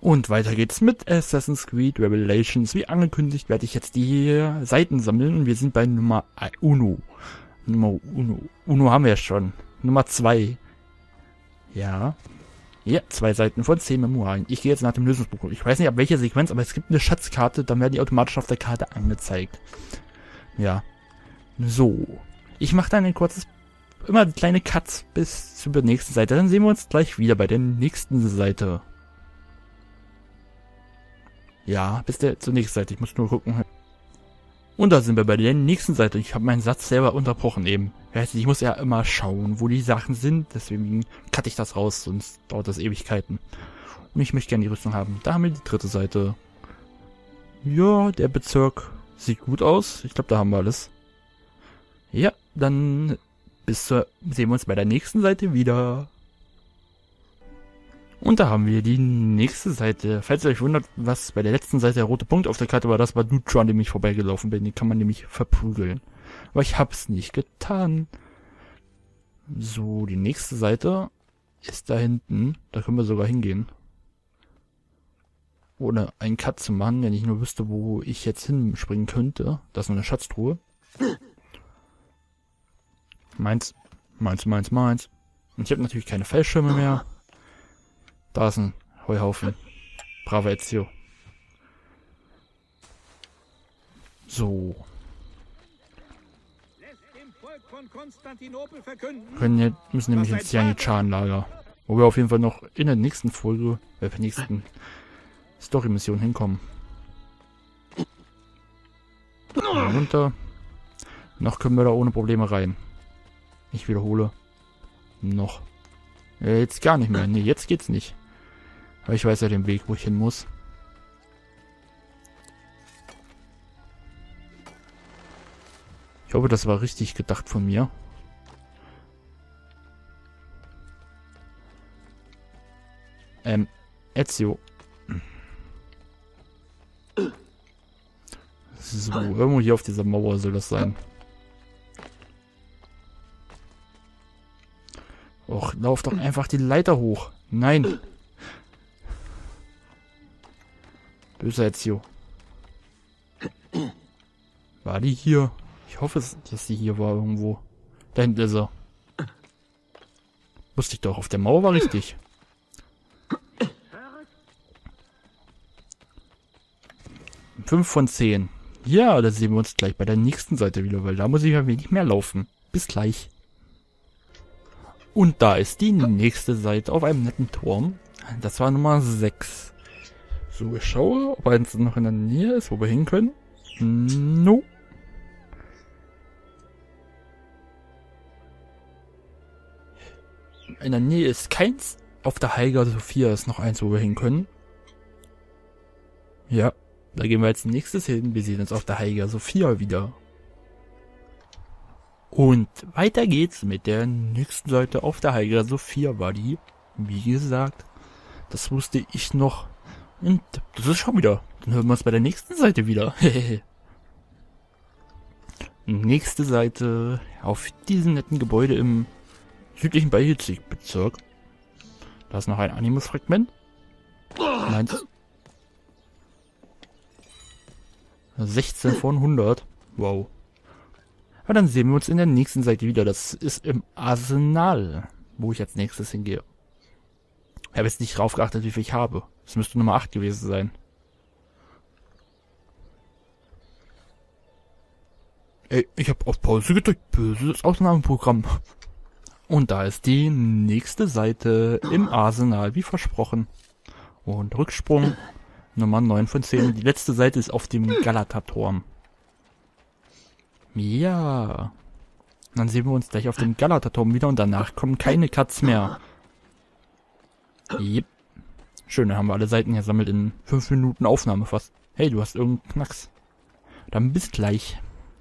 Und weiter geht's mit Assassin's Creed Revelations. Wie angekündigt werde ich jetzt die Seiten sammeln und wir sind bei Nummer Uno. Uno haben wir ja schon. Nummer 2. Ja. Ja, 2 Seiten von 10 Memoiren. Ich gehe jetzt nach dem Lösungsbuch. Ich weiß nicht, ab welcher Sequenz, aber es gibt eine Schatzkarte, dann werden die automatisch auf der Karte angezeigt. Ja. So. Ich mache dann ein kurzes, immer kleine Cuts bis zur nächsten Seite. Dann sehen wir uns gleich wieder bei der nächsten Seite. Ja, bis zur nächsten Seite. Ich muss nur gucken. Und da sind wir bei der nächsten Seite. Ich habe meinen Satz selber unterbrochen eben. Ich muss ja immer schauen, wo die Sachen sind. Deswegen cutte ich das raus, sonst dauert das Ewigkeiten. Und ich möchte gerne die Rüstung haben. Da haben wir die dritte Seite. Ja, der Bezirk sieht gut aus. Ich glaube, da haben wir alles. Ja, dann sehen wir uns bei der nächsten Seite wieder. Und da haben wir die nächste Seite. Falls ihr euch wundert, was bei der letzten Seite der rote Punkt auf der Karte war, das war Dutra, an dem ich vorbeigelaufen bin. Den kann man nämlich verprügeln. Aber ich hab's nicht getan. So, die nächste Seite ist da hinten. Da können wir sogar hingehen. Ohne einen Cut zu machen, wenn ich nur wüsste, wo ich jetzt hinspringen könnte. Da ist noch eine Schatztruhe. Meins. Und ich habe natürlich keine Fallschirme mehr. Da ist ein Heuhaufen. Brava Ezio. So. Müssen nämlich ins Janitschan-Lager. Wo wir auf jeden Fall noch in der nächsten Folge, der nächsten Story-Mission hinkommen. Runter. Noch können wir da ohne Probleme rein. Ich wiederhole. Noch. Jetzt gar nicht mehr. Nee, jetzt geht's nicht. Aber ich weiß ja den Weg, wo ich hin muss. Ich hoffe, das war richtig gedacht von mir. Ezio. So, irgendwo hier auf dieser Mauer soll das sein. Och, lauf doch einfach die Leiter hoch. Nein. Böser Ezio. War die hier? Ich hoffe, dass die hier war irgendwo. Da hinten ist er. Wusste ich doch, auf der Mauer war richtig. Fünf von 10. Ja, da sehen wir uns gleich bei der nächsten Seite wieder, weil da muss ich ein wenig mehr laufen. Bis gleich. Und da ist die nächste Seite auf einem netten Turm. Das war Nummer 6. So, ich schaue, ob eins noch in der Nähe ist, wo wir hin können. No. In der Nähe ist keins. Auf der Hagia Sophia ist noch eins, wo wir hin können. Ja, da gehen wir als nächstes hin. Wir sehen uns auf der Hagia Sophia wieder. Und weiter geht's mit der nächsten Seite auf der Hagia Sophia war die. Wie gesagt, das wusste ich noch. Und das ist schon wieder. Dann hören wir uns bei der nächsten Seite wieder. Nächste Seite auf diesem netten Gebäude im südlichen Bayezig-Bezirk. Da ist noch ein Animus-Fragment. Meins. 16 von 100. Wow. Aber dann sehen wir uns in der nächsten Seite wieder. Das ist im Arsenal, wo ich als nächstes hingehe. Ich habe jetzt nicht drauf geachtet, wie viel ich habe. Es müsste Nummer 8 gewesen sein. Ey, ich habe auf Pause gedrückt. Böses Ausnahmeprogramm. Und da ist die nächste Seite im Arsenal, wie versprochen. Und Rücksprung. Nummer 9 von 10. Die letzte Seite ist auf dem Galata-Turm. Ja. Und dann sehen wir uns gleich auf dem Galata-Turm wieder und danach kommen keine Cuts mehr. Yep. Schön, dann haben wir alle Seiten gesammelt in 5 Minuten Aufnahme fast. Hey, du hast irgendeinen Knacks. Dann bis gleich.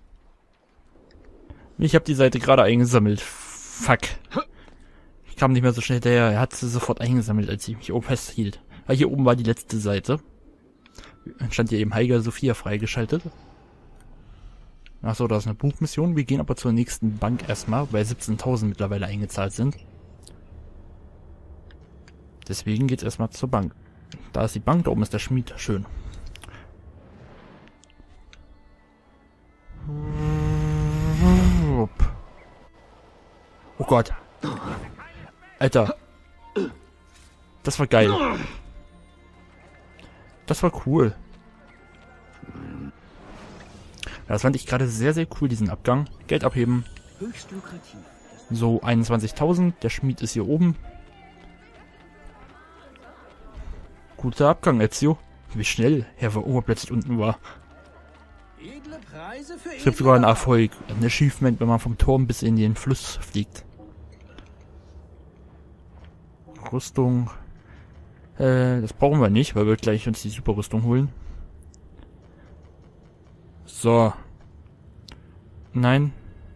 Ich habe die Seite gerade eingesammelt. Fuck. Ich kam nicht mehr so schnell hinterher. Er hat sie sofort eingesammelt, als ich mich oben festhielt. Weil hier oben war die letzte Seite. Dann stand hier eben Hagia Sophia freigeschaltet. Achso, da ist eine Buchmission. Wir gehen aber zur nächsten Bank erstmal, weil 17.000 mittlerweile eingezahlt sind. Deswegen geht's erstmal zur Bank. Da ist die Bank, da oben ist der Schmied. Schön. Oh Gott. Alter. Das war geil. Das war cool. Das fand ich gerade sehr, sehr cool, diesen Abgang. Geld abheben. So, 21.000. Der Schmied ist hier oben. Guter Abgang, Ezio. Wie schnell Herr Ober plötzlich unten war. Ich habe sogar einen Erfolg. Ein Achievement, wenn man vom Turm bis in den Fluss fliegt. Rüstung. Das brauchen wir nicht, weil wir gleich uns die Superrüstung holen. So. Nein.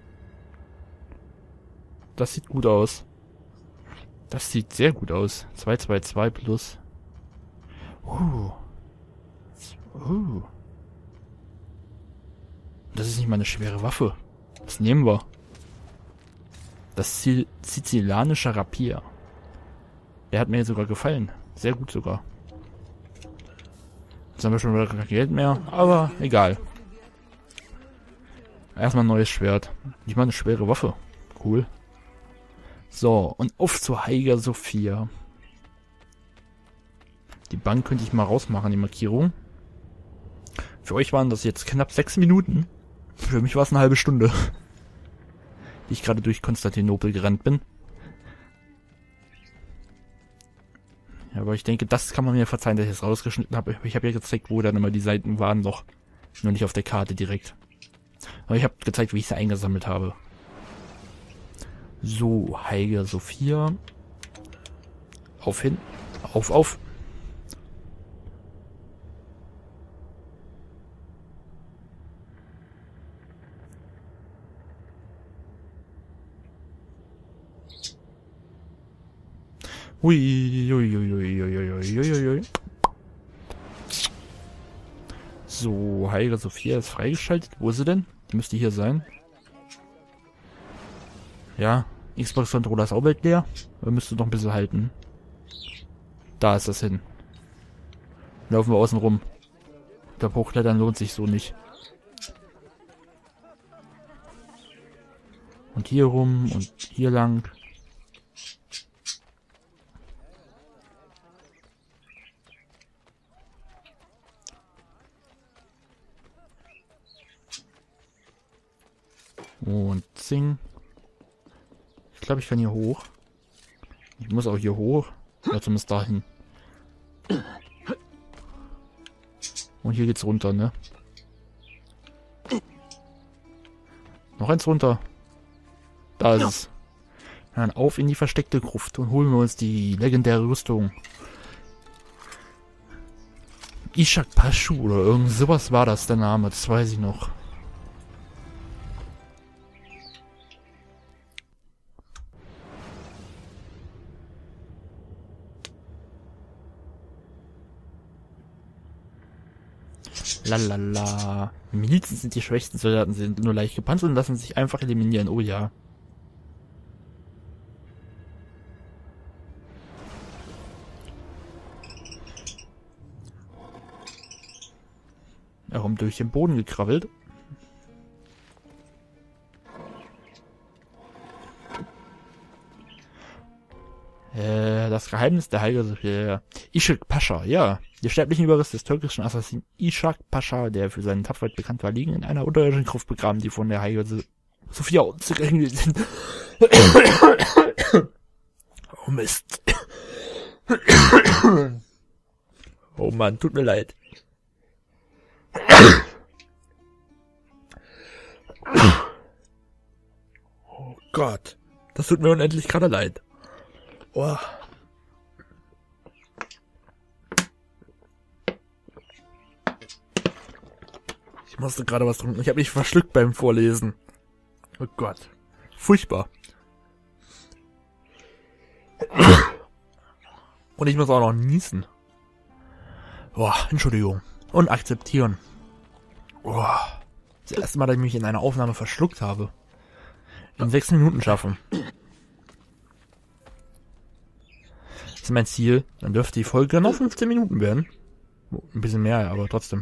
Das sieht gut aus. Das sieht sehr gut aus. 222 plus. Das ist nicht mal eine schwere Waffe. Das nehmen wir. Das Sizilianische Rapier. Der hat mir sogar gefallen. Sehr gut sogar. Jetzt haben wir schon wieder kein Geld mehr, aber egal. Erstmal ein neues Schwert. Nicht mal eine schwere Waffe. Cool. So, und auf zu Hagia Sophia. Die Bank könnte ich mal rausmachen, die Markierung. Für euch waren das jetzt knapp 6 Minuten. Für mich war es eine halbe Stunde. Die ich gerade durch Konstantinopel gerannt bin. Ja, aber ich denke, das kann man mir verzeihen, dass ich es rausgeschnitten habe. Ich habe ja gezeigt, wo dann immer die Seiten waren, noch. Nur nicht auf der Karte direkt. Aber ich habe gezeigt, wie ich sie eingesammelt habe. So, Hagia Sophia. Auf hin. Auf. Ui. So, Hagia Sophia ist freigeschaltet. Wo ist sie denn? Die müsste hier sein. Ja, Xbox-Controller ist auch bald leer. Wir müssten noch ein bisschen halten. Da ist das hin. Laufen wir außen rum. Ich glaube, hochklettern lohnt sich so nicht. Und hier rum und hier lang. Und zing. Ich glaube, ich kann hier hoch. Ich muss auch hier hoch. Ja, zumindest dahin. Und hier geht's runter, ne? Noch eins runter. Da ist es. Dann auf in die versteckte Gruft und holen wir uns die legendäre Rüstung. Ishak Pashu oder irgend sowas war das der Name, das weiß ich noch. Lalala. Milizen sind die schwächsten Soldaten, sie sind nur leicht gepanzert und lassen sich einfach eliminieren. Oh ja. Herum durch den Boden gekrabbelt. Das Geheimnis der Hagia Sophia. Ishak Pascha, ja. Die sterblichen Überreste des türkischen Assassinen Ishak Pascha, der für seine Tapferkeit bekannt war, liegen in einer unterirdischen Gruft begraben, die von der Hagia Sophia unzugänglich sind. Oh Mist. Oh Mann, tut mir leid. Oh Gott. Das tut mir unendlich gerade leid. Oh. Ich musste gerade was trinken. Ich habe mich verschluckt beim Vorlesen. Oh Gott. Furchtbar. Und ich muss auch noch niesen. Boah, Entschuldigung. Und akzeptieren. Boah. Das erste Mal, dass ich mich in einer Aufnahme verschluckt habe. In 6 Minuten schaffen. ist mein Ziel. Dann dürfte die Folge noch 15 Minuten werden. Ein bisschen mehr, aber trotzdem.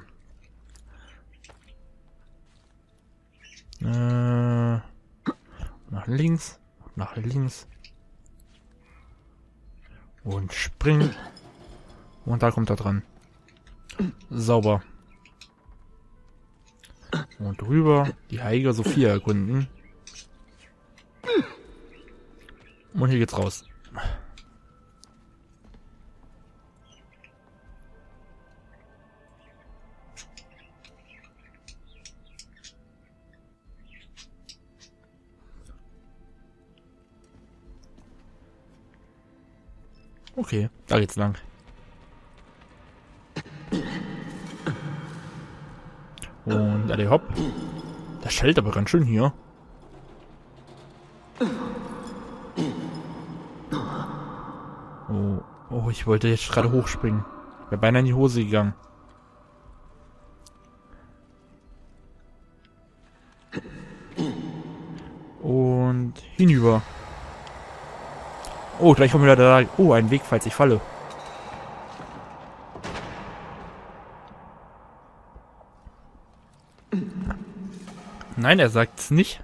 Nach links. Nach links. Und springen. Und da kommt er dran. Sauber. Und rüber. Die heilige Sophia erkunden. Und hier geht's raus. Okay, da geht's lang. Und alle hopp. Das schellt aber ganz schön hier. Oh, ich wollte jetzt gerade hochspringen. Wäre beinahe in die Hose gegangen. Und hinüber. Oh, gleich kommt wieder da. Oh, ein Weg, falls ich falle. Nein, er sagt's nicht.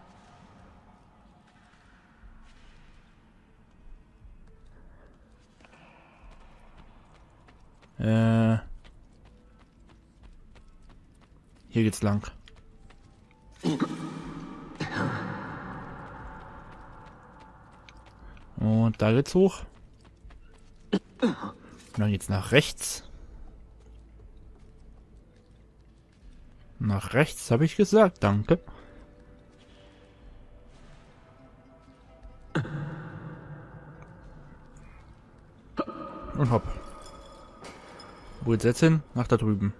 Hier geht's lang. Und da geht's hoch. Und dann geht's nach rechts. Nach rechts habe ich gesagt, danke. Und hopp. Wo geht's jetzt hin? Nach da drüben.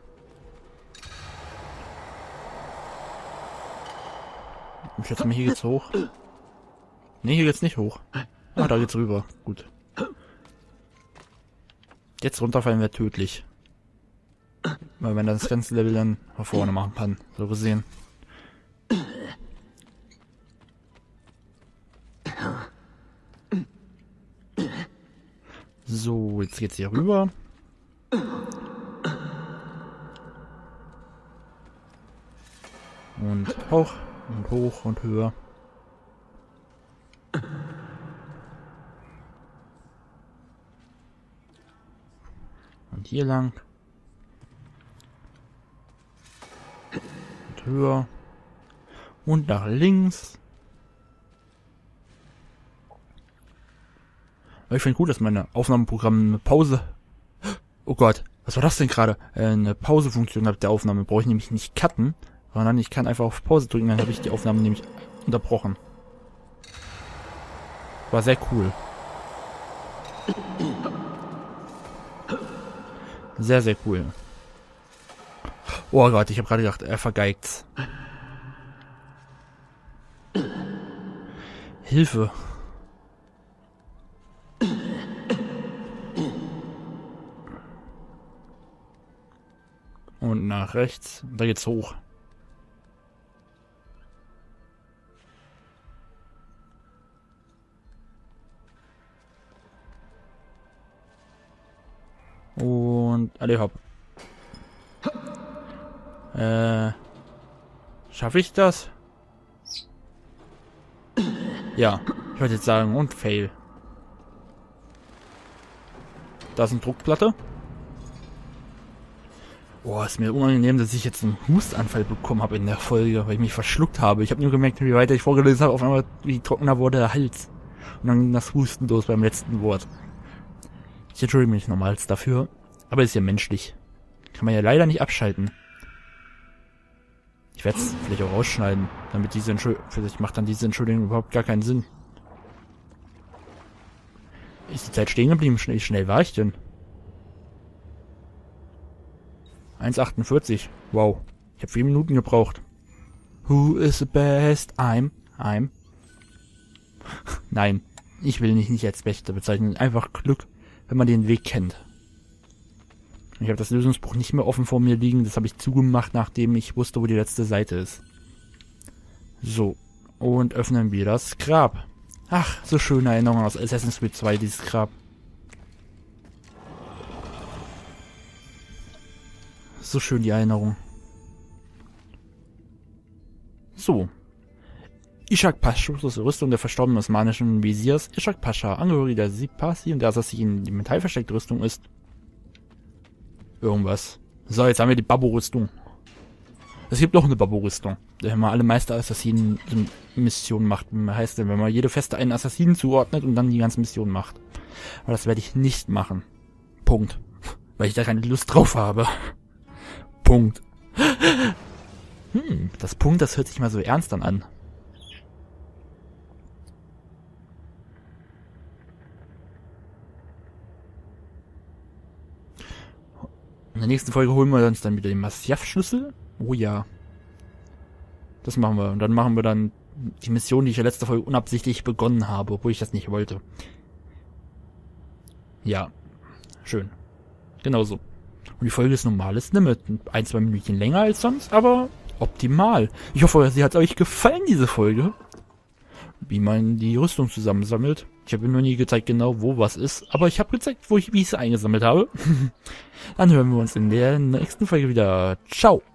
Ich schätze mal, hier geht's hoch. Ne, hier geht's nicht hoch. Ah, da geht's rüber. Gut. Jetzt runterfallen wäre tödlich. Weil man das ganze Level dann von vorne machen kann. So gesehen. So, jetzt geht's hier rüber. Und hoch und hoch und höher. Und hier lang. Und höher. Und nach links. Aber ich finde gut, dass meine Aufnahmeprogramm eine Pause... Oh Gott, was war das denn gerade? Eine Pausefunktion hat der Aufnahme. Brauche ich nämlich nicht cutten, sondern ich kann einfach auf Pause drücken, dann habe ich die Aufnahme nämlich unterbrochen. War sehr cool. Sehr, sehr cool. Oh Gott, ich habe gerade gedacht, er vergeigt's. Hilfe. Und nach rechts, da geht's hoch. Und alle hopp. Schaffe ich das? Ja, ich wollte jetzt sagen, und fail. Da ist eine Druckplatte. Boah, ist mir unangenehm, dass ich jetzt einen Hustanfall bekommen habe in der Folge, weil ich mich verschluckt habe. Ich habe nur gemerkt, wie weiter ich vorgelesen habe, auf einmal wie trockener wurde der Hals. Und dann ging das Husten los beim letzten Wort. Ich entschuldige mich nochmals dafür, aber ist ja menschlich. Kann man ja leider nicht abschalten. Ich werde es vielleicht auch rausschneiden, damit diese Entschuldigung, vielleicht macht dann diese Entschuldigung überhaupt gar keinen Sinn. Ist die Zeit stehen geblieben? Wie schnell war ich denn? 1,48. Wow. Ich habe 4 Minuten gebraucht. Who is the best? I'm. Nein. Ich will nicht als Beste bezeichnen. Einfach Glück, wenn man den Weg kennt. Ich habe das Lösungsbuch nicht mehr offen vor mir liegen. Das habe ich zugemacht, nachdem ich wusste, wo die letzte Seite ist. So. Und öffnen wir das Grab. Ach, so schöne Erinnerungen aus Assassin's Creed 2, dieses Grab. So schön die Erinnerung. So. Ishak Pasha, das ist die Rüstung der verstorbenen osmanischen Wesirs. Ishak Pasha, Angehöriger der Sipasi und der Assassin, die metallversteckte Rüstung ist. Irgendwas. So, jetzt haben wir die Babbo-Rüstung. Es gibt noch eine Babbo-Rüstung. Wenn man alle Meister-Assassinen-Missionen macht. Heißt, wenn man jede Feste einen Assassinen zuordnet und dann die ganze Mission macht. Aber das werde ich nicht machen. Punkt. Weil ich da keine Lust drauf habe. Punkt. Das Punkt, das hört sich mal so ernst dann an. In der nächsten Folge holen wir uns dann wieder den Masyaf-Schlüssel. Oh ja. Das machen wir. Und dann machen wir dann die Mission, die ich in der letzten Folge unabsichtlich begonnen habe, obwohl ich das nicht wollte. Ja. Schön. Genauso. Und die Folge ist normales Limit. 1-2 Minuten länger als sonst, aber optimal. Ich hoffe, sie hat euch gefallen, diese Folge. Wie man die Rüstung zusammensammelt. Ich habe nur nie gezeigt genau, wo was ist. Aber ich habe gezeigt, wie ich es eingesammelt habe. Dann hören wir uns in der nächsten Folge wieder. Ciao.